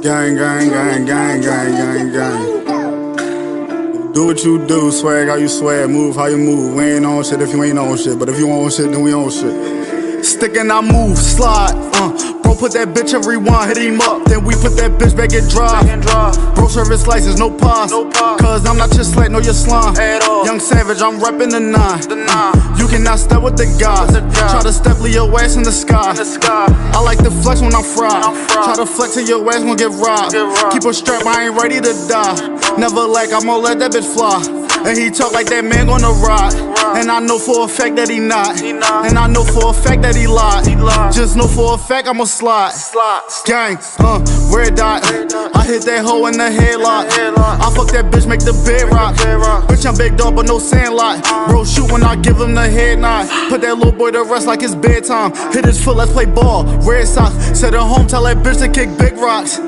Gang, gang, gang, gang, gang, gang, gang. Do what you do, swag how you swag, move how you move. We ain't on shit if you ain't on shit, but if you on shit, then we on shit. Stick and I move, slide, bro put that bitch in rewind, hit him up, then we put that bitch back in drive. Bro service license, no pause, cause I'm not your slut, no your slime. Young Savage, I'm reppin' the 9. You cannot step with the guys, try to step leave your ass in the sky. I like to flex when I'm fried, try to flex till your ass gon' get robbed. Keep a strap, I ain't ready to die. Never like, I'm gon' let that bitch fly. And he talk like that man gonna ride. And I know for a fact that he not. And I know for a fact that he lied. Just know for a fact I'ma slide. Gang, red dot. I hit that hoe in the headlock. I fuck that bitch, make the bed rock. Bitch, I'm big dog, but no sandlot. Bro, shoot when I give him the head nod. Put that little boy to rest like it's bedtime. Hit his foot, let's play ball. Red socks. Set her home, tell that bitch to kick big rocks.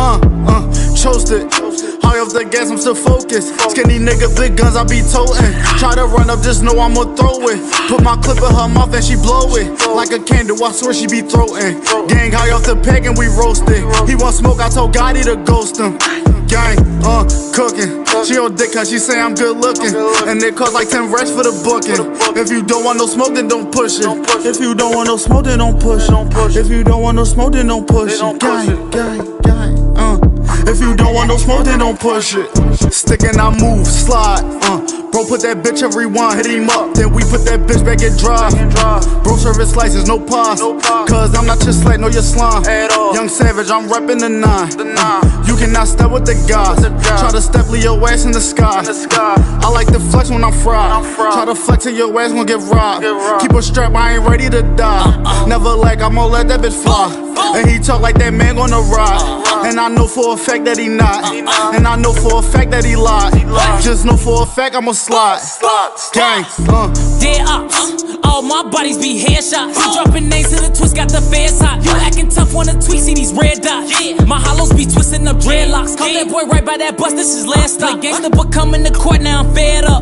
Chose it. High off the gas, I'm still focused. Skinny nigga, big guns, I be totin'. Try to run up, just know I'ma throw it. Put my clip in her mouth and she blow it. Like a candle, I swear she be throwin'. Gang high off the peg and we roasted. He want smoke, I told Gotti to ghost him. Gang, cooking. She on dick cause she say I'm good looking. And it cost like 10 racks for the booking. If you don't want no smoke, then don't push it. If you don't want no smoke, then don't push it. If you don't want no smoke, then don't push it. Gang, gang, gang, If you don't want no smoke, then don't push it. Stick and I move, slide, bro put that bitch in rewind, hit him up, then we put that bitch back in drive. Bro service license, no pause, cause I'm not your slut, no your slime. Young Savage, I'm reppin' the 9. You cannot step with the guys, try to step leave your ass in the sky. I like to flex when I'm fried, try to flex till your ass gon' get robbed. Keep a strap, I ain't ready to die. Never like, I'ma let that bitch fly. And he talk like that man gonna ride. And I know for a fact that he not. And I know for a fact that he lied. Just know for a fact I'ma slide. Gang, Dead ops, all my buddies be headshots. Dropping names to the twist, got the feds hot. You acting tough, wanna tweet, see these red dots. My hollows be twisting up dreadlocks. Call that boy right by that bus, this is last stop. Gangsta but come in the court, now I'm fed up.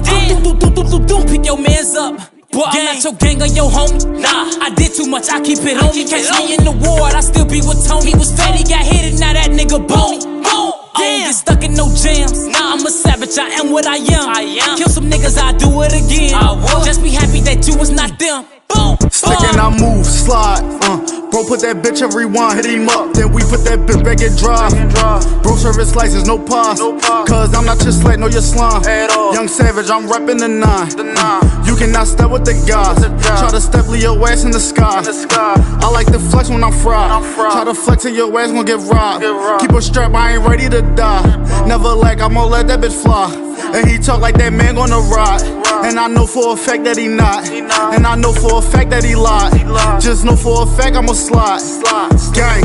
Pick your mans up. Boy, I'm not your gang or your homie. Nah, I did too much, I keep it on me. Catch me in the ward, I still be with Tony. He was fat, he got hit, and now that nigga bony. I don't get stuck in no jams. I'm a savage, I am what I am. Kill some niggas, I do it again. Just be happy that you was not them. Boom. Stick and I move, slide, bro put that bitch in rewind, hit him up, then we put that bitch back in drive. Bro service license, no pause, cause I'm not your slut, no your slime. Young Savage, I'm reppin' the 9. You cannot step with the guys, try to step leave your ass in the sky. I like to flex when I'm fried, try to flex till your ass gon' get robbed. Keep a strap, I ain't ready to die. Never like, I'ma let that bitch fly. And he talk like that man gonna ride. And I know for a fact that he not. And I know for a fact that he lied. Just know for a fact I'ma slide. Gang,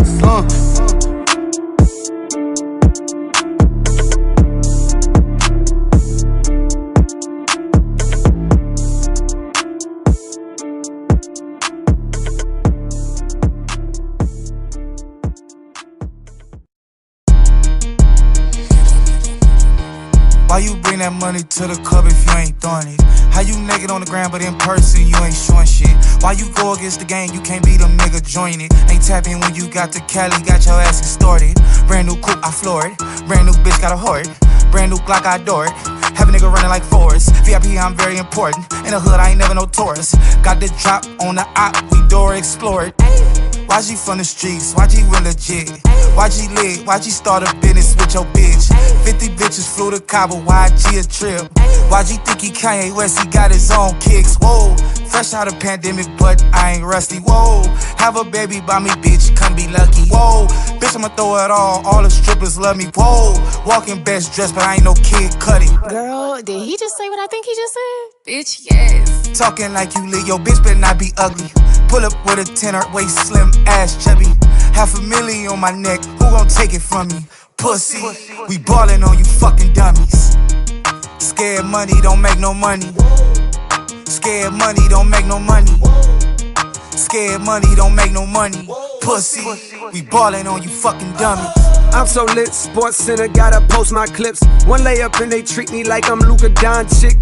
Why you bring that money to the club if you ain't throwing it? How you naked on the ground but in person you ain't showing shit? Why you go against the game, you can't be them nigga join it? Ain't tapping when you got the Cali, got your ass extorted. Brand new coupe, I floor it. Brand new bitch, got a hoard. Brand new Glock, I adore it. Have a nigga running like Forrest. VIP, I'm very important. In the hood, I ain't never no tourist. Got the drop on the op, we door explore it. YG from the streets, YG real legit. YG lit, YG start a business with your bitch. 50 bitches flew to Cabo, YG a trip. YG think he Kanye West, he got his own kicks. Whoa, fresh out of pandemic, but I ain't rusty. Whoa, have a baby by me, bitch, come be lucky. Whoa, bitch, I'ma throw it all the strippers love me. Whoa, walking best dressed, but I ain't no Kid Cudi. Girl, did he just say what I think he just said? Bitch, yes. Talking like you lit, your bitch better not be ugly. Pull up with a tenor, waist slim, ass chubby. $500,000 on my neck, who gon' take it from me? Pussy, we ballin' on you fucking dummies. Scared money don't make no money. Scared money don't make no money. Scared money don't make no money. Pussy, we ballin' on you fucking dummies. I'm so lit, Sports Center, gotta post my clips. One layup and they treat me like I'm Luka Doncic.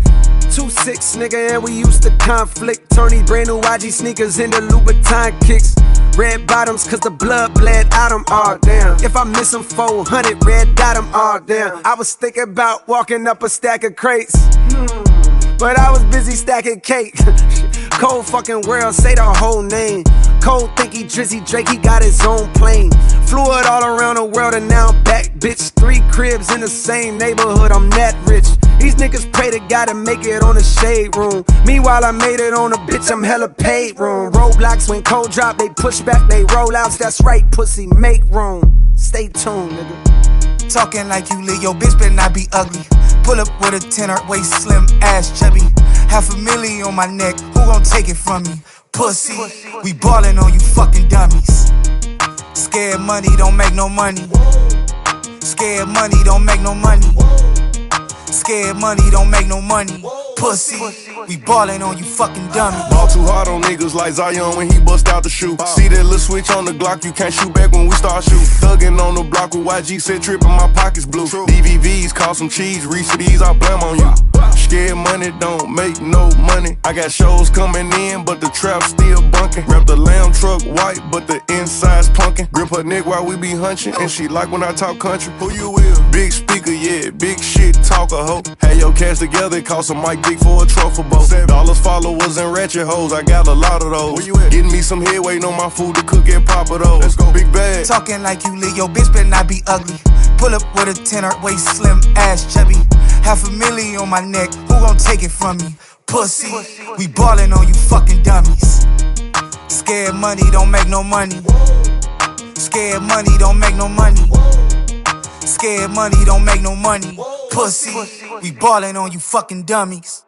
2-6, nigga, and we used to conflict. Turning brand new YG sneakers into Louboutin kicks. Red bottoms, cause the blood bled out them, oh damn. If I miss them 400, red dot them, oh damn. I was thinking about walking up a stack of crates, but I was busy stacking cake. Cold fucking world, say the whole name. Cold thinky Drizzy Drake, he got his own plane. Flew it all around the world and now I'm back, bitch. 3 cribs in the same neighborhood, I'm that rich. These niggas pray to God to make it on the shade room. Meanwhile, I made it on a bitch, I'm hella paid room. Roadblocks when cold drop, they push back, they roll outs. That's right, pussy, make room. Stay tuned, nigga. Talking like you lit, yo bitch better not be ugly. Pull up with a tenor, waist slim, ass chubby. $500,000 on my neck, who gon' take it from me? Pussy, we ballin' on you fucking dummies. Scared money don't make no money. Scared money don't make no money. Scared money don't make no money. Pussy, we ballin' on you fucking dummies. Ball too hard on niggas like Zion when he bust out the shoe. See that little switch on the Glock, you can't shoot back when we start shooting. Thuggin' on the block with YG, said trippin', my pockets blue. DVVs, call some cheese, reach for these, I blame on you. Scared money don't make no money. I got shows coming in, but the trap still bunkin'. Wrap the lamb truck white, but the inside's punkin'. Grip her neck while we be hunchin', and she like when I talk country. Who you with? Big speaker, yeah, big shit, talk a hoe. Had your cash together, cost a mic dick for a trophy boat. $7 followers and ratchet hoes, I got a lot of those. Where you at? Getting me some head, waiting on my food to cook and pop of those. Let's go, big bag. Talking like you lit, yo bitch better not be ugly. Pull up with a tenor, waist slim, ass chubby. $500,000 on my neck, who gon' take it from me? Pussy, we ballin' on you fucking dummies. Scared money don't make no money. Scared money don't make no money. Scared money don't make no money. Pussy, we ballin' on you fucking dummies.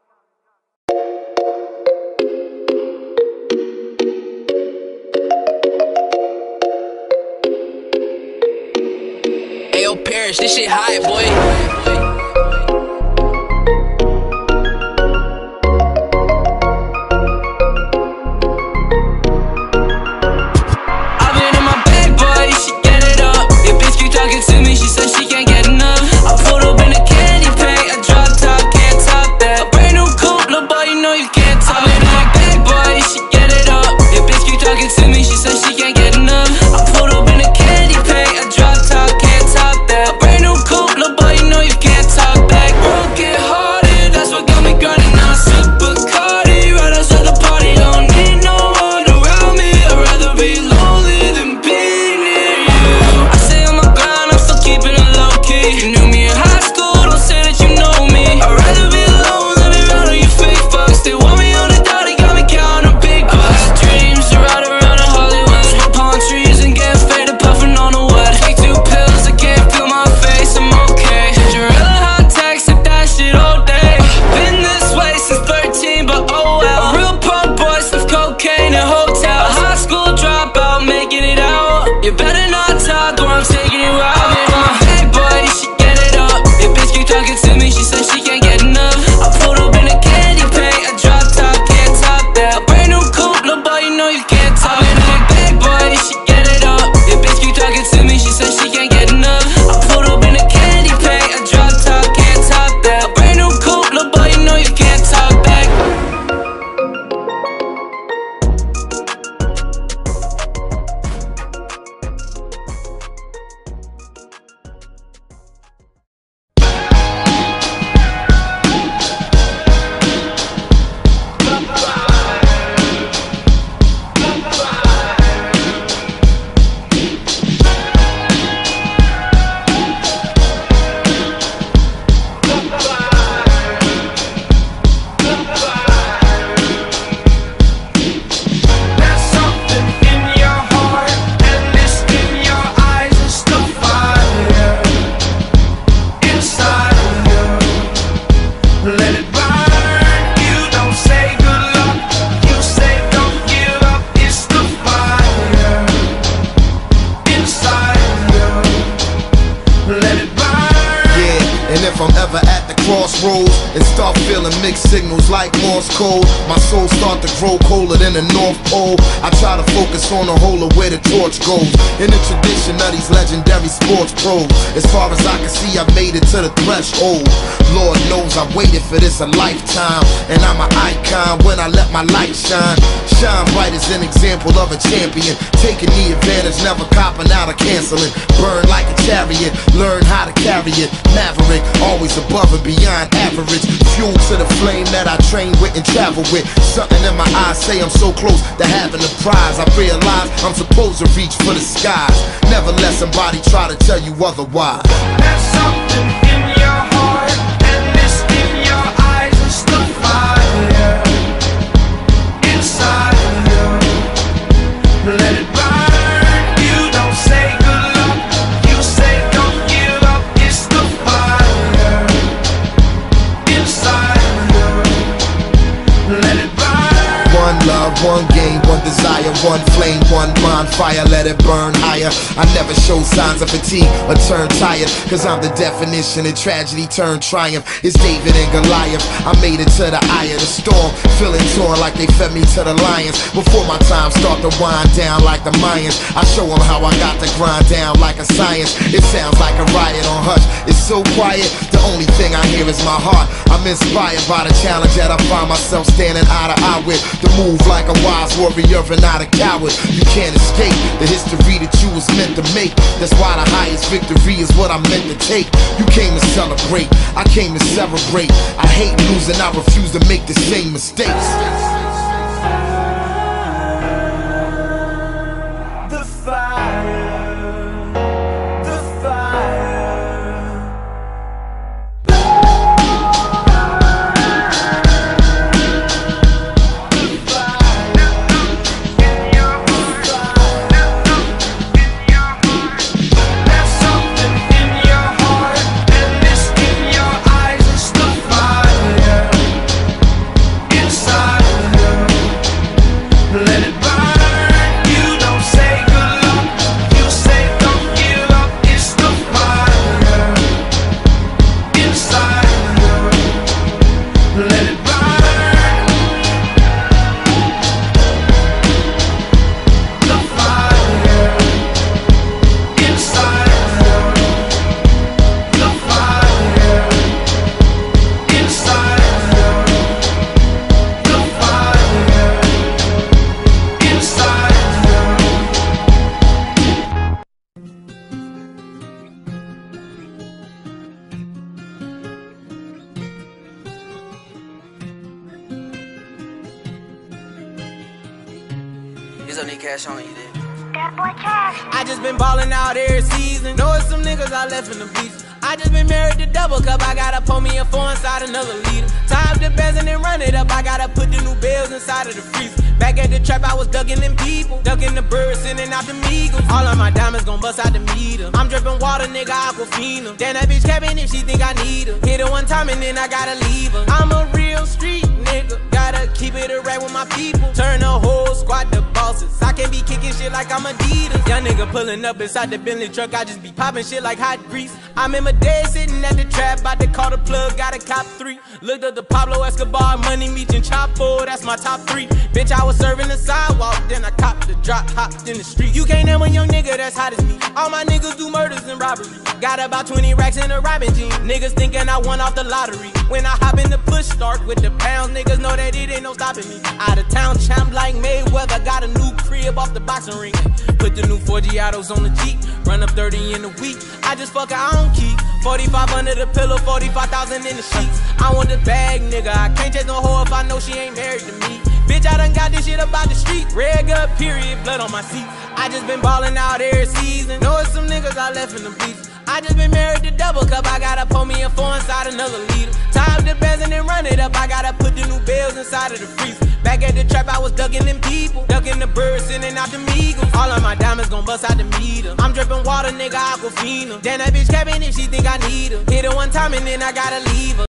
Ayo, Parrish, this shit high, boy. She said she can't get enough. I pulled up in a candy paint, a drop top, can't top that. A brand new coupe, little boy, you know you can't top it. I'm a bad boy, she get it up. Your bitch keep talking to me, she said she can't get enough. I pulled up in a candy paint, a drop top, can't top that. A brand new coupe, little boy, you know you can't talk back. Work get harder, that's what got me grinding on. Super Cardi, right outside the party. Don't need no one around me, I'd rather be lonely than be near you. I say I'm a keeping it low key. You knew me in high school, don't say that you know me. I'd rather be alone than be around all you fake fucks. They want me on the dot, they got me counting big bucks. I had dreams to ride around a and start feeling mixed signals like Morse code. My soul start to grow colder than the North Pole. I try to focus on the whole of where the torch goes, in the tradition of these legendary sports pros. As far as I can see, I made it to the threshold. Lord knows I waited for this a lifetime, and I'm an icon when I let my light shine. Shine bright as an example of a champion, taking the advantage, never copping out or canceling. Burn like a chariot, learn how to carry it. Maverick, always above and beyond average. Fuel to the flame that I train with and travel with. Something in my eyes say I'm so close to having the prize. I realize I'm supposed to reach for the skies. Never let somebody try to tell you otherwise. There's something in your heart, and it's in your eyes. It's the fire inside of you. Let it burn. You don't say good luck, you say don't give up. It's the fire inside of you. Let it burn. One love, one game, one desire, one flame, one bonfire, let it burn higher. I never show signs of fatigue or turn tired, cause I'm the definition of tragedy turned triumph. It's David and Goliath, I made it to the eye of the storm, feeling torn like they fed me to the lions. Before my time start to wind down like the Mayans, I show them how I got to grind down like a science. It sounds like a riot on hush, it's so quiet, the only thing I hear is my heart. I'm inspired by the challenge that I find myself standing eye to eye with. The move like a wise warrior and not a coward. You can't escape the history that you was meant to make. That's why the highest victory is what I'm meant to take. You came to celebrate, I came to celebrate. I hate losing, I refuse to make the same mistakes. The fire, the fire. Cash on you then. That boy Cash. I just been ballin' out every season. Know it's some niggas I left in the beach. I just been married to double cup. I gotta pour me a 4 inside another liter. Tie up the bands and then run it up. I gotta put the new bells inside of the freezer. Back at the trap, I was ducking them people, ducking the birds, sending out the Migos. All of my diamonds gon' bust out the meter. I'm dripping water, nigga, Aquafina. Damn, that bitch capping if she think I need her. Hit her one time and then I gotta leave her. I'm a real street nigga, gotta keep it a rap with my people. Turn the whole squad to bosses. I can't be kicking shit like I'm Adidas. Young nigga pulling up inside the Bentley truck, I just be popping shit like hot grease. I'm in my day sitting at the trap, about to call the plug, got a cop 3. Looked up the Pablo Escobar, Money Meech and Chapo, that's my top 3. Bitch, I was serving the sidewalk, then I copped the drop, hopped in the street. You can't name a young nigga that's hot as me. All my niggas do murders and robbery. Got about 20 racks in a robbing jean. Niggas thinking I won off the lottery. When I hop in the push start with the pounds, niggas know that it ain't no stopping me. Out of town champ like Mayweather, got a new crib off the boxing ring. Put the new 4G autos on the Jeep, run up 30 in a week. I just fuck her, I don't keep 45 under the pillow, 45,000 in the sheets. I want the bag, nigga. I can't chase no hoe if I know she ain't married to me. Bitch, I done got this shit about the street. Red gut, period, blood on my seat. I just been ballin' out every season. Know it's some niggas I left in the beach. I just been married to double cup. I gotta pour me a 4 inside another liter. Tie up the bands and then run it up. I gotta put the new bells inside of the freezer. Back at the trap, I was ducking them people, ducking the birds, sending out the Migos. All of my diamonds gon' bust out the meter. I'm dripping water, nigga, Aquafina. Damn, that bitch capping if she think I need her. Hit her one time and then I gotta leave her.